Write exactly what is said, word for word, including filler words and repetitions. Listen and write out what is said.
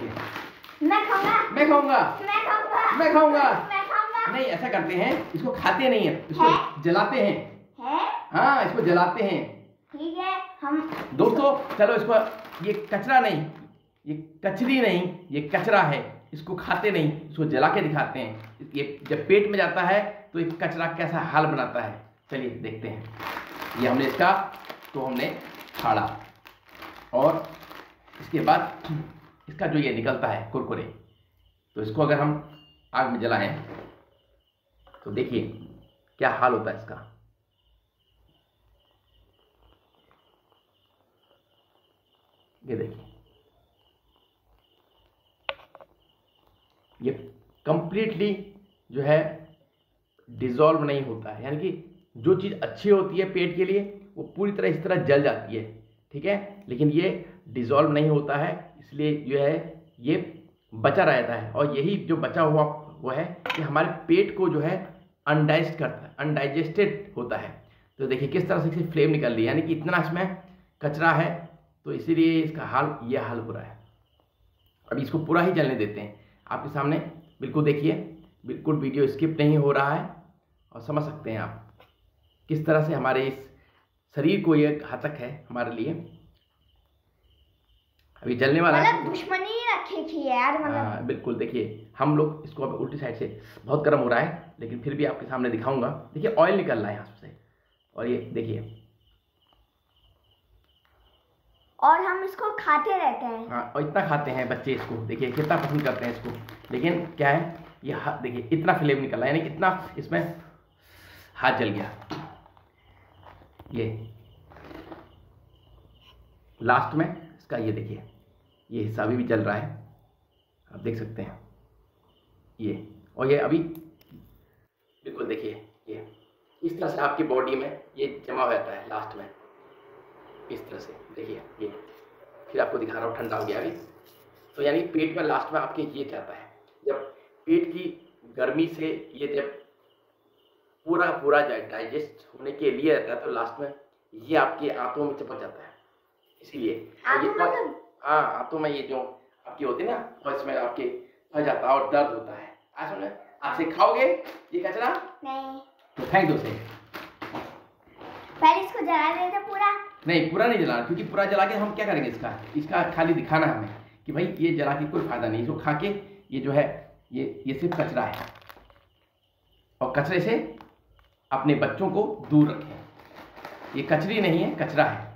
देखिए। मैं खाऊंगा। मैं खाऊंगा। मैं खाऊंगा। मैं खाऊंगा। मैं खाऊंगा। नहीं, ऐसा करते हैं, इसको खाते नहीं है, इसको है? जलाते हैं। है? हाँ, इसको जलाते हैं। ठीक है, हम दोस्तों चलो इसको, ये कचरा नहीं, ये कचरी नहीं, ये कचरा है, इसको खाते नहीं, इसको जला के दिखाते हैं। ये जब पेट में जाता है तो एक कचरा कैसा हाल बनाता है, चलिए देखते हैं। ये हमने इसका तो हमने फाड़ा, और इसके बाद इसका जो ये निकलता है कुरकुरे, तो इसको अगर हम आग में जलाएं तो देखिए क्या हाल होता है इसका। ये देखिए, ये कंप्लीटली जो है डिसॉल्व नहीं होता है, यानी कि जो चीज़ अच्छी होती है पेट के लिए वो पूरी तरह इस तरह जल जाती है, ठीक है, लेकिन ये डिसॉल्व नहीं होता है, इसलिए जो है ये बचा रहता है। और यही जो बचा हुआ वो है कि हमारे पेट को जो है अनडाइजेस्ट करता है, अनडाइजेस्टेड होता है। तो देखिए किस तरह से इसकी फ्लेम निकल रही है, यानी कि इतना इसमें कचरा है, तो इसीलिए इसका हाल ये हाल हो रहा है। अभी इसको पूरा ही जलने देते हैं आपके सामने, बिल्कुल देखिए, बिल्कुल वीडियो स्किप नहीं हो रहा है, और समझ सकते हैं आप किस तरह से हमारे इस शरीर को ये घातक है हमारे लिए। अभी जलने वाला है, मतलब दुश्मनी रखी थी यार, मतलब हाँ बिल्कुल। देखिए हम लोग इसको अब उल्टी साइड से, बहुत गर्म हो रहा है लेकिन फिर भी आपके सामने दिखाऊंगा। देखिए ऑयल निकल रहा है यहाँ से, और ये देखिए, और हम इसको खाते रहते हैं। हाँ, और इतना खाते हैं बच्चे इसको, देखिए कितना पसंद करते हैं इसको। लेकिन क्या है, ये हाथ देखिए इतना फ्लेम निकला, यानी इतना इसमें हाथ जल गया। ये लास्ट में इसका ये देखिए, ये हिस्सा अभी भी जल रहा है, आप देख सकते हैं ये, और ये अभी बिल्कुल देखिए, ये इस तरह से आपकी बॉडी में ये जमा हो जाता है लास्ट में, इस तरह से देखिए। ये फिर आपको दिखा रहा हूँ, ठंडा हो गया अभी, तो यानी पेट में लास्ट में आपके ये जाता है। जब पेट की गर्मी से ये जब पूरा पूरा डाइजेस्ट होने के लिए रहता है, तो लास्ट में ये आपके आंतों में चिपक जाता है, इसीलिए ये हाँ आंतों में ये जो आपकी होती है ना, और इसमें आपके फंस जाता है और दर्द होता है। आज सुन, आप से खाओगे ये कचरा? नहीं, तो फेंक दो से। पहले इसको जला देते पूरा। नहीं, पूरा नहीं जलाना, क्योंकि पूरा जला के हम क्या करेंगे, इसका इसका खाली दिखाना हमें कि भाई ये जला के कोई फायदा नहीं, इसको खा के ये जो है ये ये सिर्फ कचरा है, और कचरे से अपने बच्चों को दूर रखें। ये कचरी नहीं है, कचरा है।